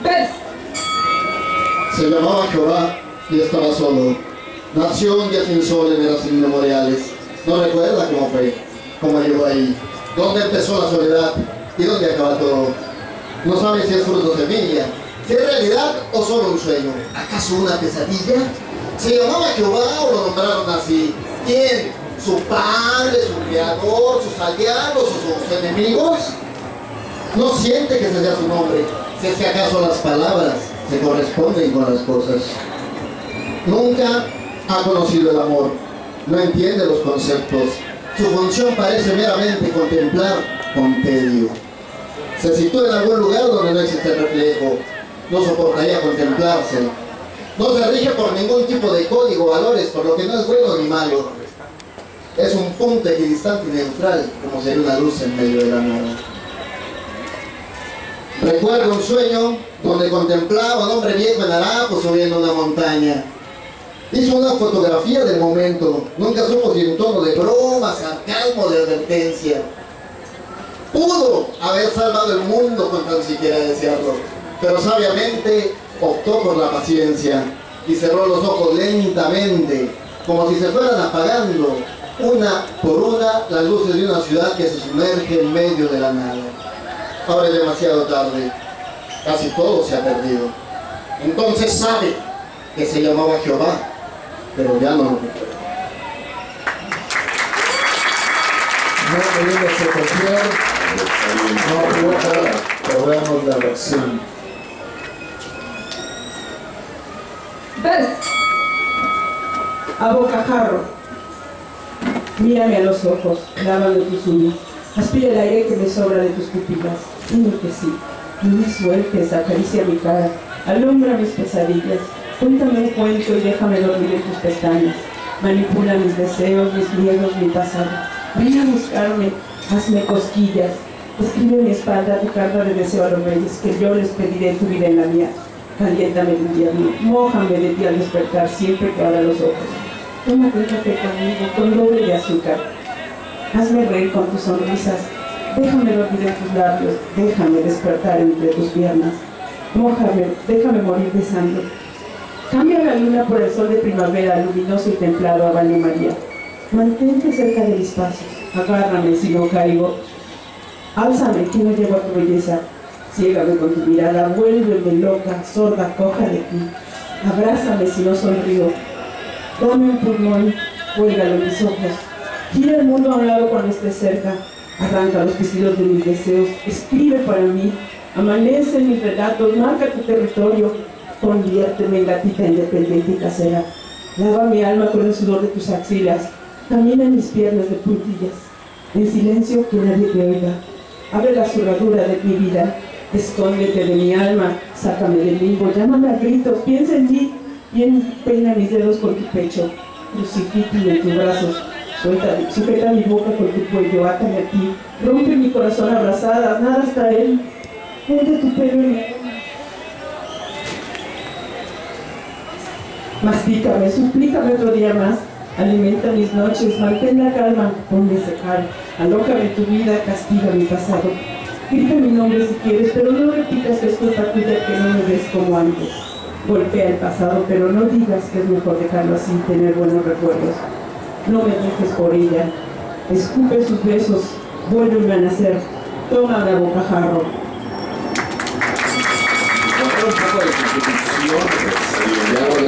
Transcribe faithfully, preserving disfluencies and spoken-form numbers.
¿Ves? Se llamaba Jehová y estaba solo. Nació un día sin sol en eras inmemoriales. No recuerda cómo fue, cómo llegó ahí, dónde empezó la soledad y dónde acaba todo. No sabe si es fruto o semilla, si es realidad o solo un sueño. ¿Acaso una pesadilla? ¿Se llamaba Jehová o lo nombraron así? ¿Quién? ¿Su padre, su criador, sus aliados o sus enemigos? No siente que ese sea su nombre, si es que acaso las palabras se corresponden con las cosas. Nunca ha conocido el amor, no entiende los conceptos. Su función parece meramente contemplar con tedio. Se sitúa en algún lugar donde no existe el reflejo, no soportaría contemplarse. No se rige por ningún tipo de código o valores, por lo que no es bueno ni malo. Es un punto equidistante y neutral, como sería una luz en medio de la nada. Recuerdo un sueño donde contemplaba a un hombre viejo en harapo subiendo una montaña. Hizo una fotografía del momento, nunca supo si en tono de broma, sarcasmo o de advertencia. Pudo haber salvado el mundo con tan siquiera desearlo, pero sabiamente optó por la paciencia y cerró los ojos lentamente, como si se fueran apagando una por una las luces de una ciudad que se sumerge en medio de la nada. Ahora es demasiado tarde, casi todo se ha perdido. Entonces sabe que se llamaba Jehová, pero ya no lo recuerda. No podemos recopiar, no puedo logramos la lección. ¿Ves? A bocajarro, mírame a los ojos, lávame tus uñas, aspira el aire que me sobra de tus pupilas, dime que sí, no me sueltes, acaricia mi cara, alumbra mis pesadillas, cuéntame un cuento y déjame dormir en tus pestañas, manipula mis deseos, mis miedos, mi pasado, ven a buscarme, hazme cosquillas, escribe en mi espalda tu carta de deseo a los reyes, que yo les pediré tu vida en la mía. Caliéntame de invierno, mójame de ti al despertar siempre que abra los ojos. Tómate un café conmigo con doble de azúcar. Hazme reír con tus sonrisas. Déjame dormir en tus labios. Déjame despertar entre tus piernas. Mójame, déjame morir besando. Cambia la luna por el sol de primavera, luminoso y templado a baño María. Mantente cerca de mis pasos. Agárrame si no caigo. Álzame que no llego a tu belleza. Ciégame con tu mirada, vuélveme loca, sorda, coja de ti. Abrázame si no sonrío. Dame un pulmón, cuélgalo en mis ojos. Gira el mundo a un lado cuando estés cerca. Arranca los vestidos de mis deseos. Escribe para mí. Amanece en mis relatos. Marca tu territorio. Conviérteme en gatita independiente y casera. Lava mi alma con el sudor de tus axilas. Camina en mis piernas de puntillas. En silencio que nadie te oiga. Abre la cerradura de mi vida. Escóndete de mi alma, sácame del limbo, llámame a gritos, piensa en mí, peina mis dedos con tu pecho, crucifícame en tus brazos, suelta, sujeta mi boca con tu cuello, átame a ti, rompe mi corazón abrazadas, nada hasta él, hunde tu pelo en mi alma. Mastícame, suplícame otro día más, alimenta mis noches, mantén la calma, ponme a secar, alójame tu vida, castiga mi pasado. Grita mi nombre si quieres, pero no repitas que es culpa tuya que no me ves como antes. Golpea el pasado, pero no digas que es mejor dejarlo así, tener buenos recuerdos. No me dejes por ella. Escupe sus besos, vuélveme a nacer. Toma una bocajarro. Un poco de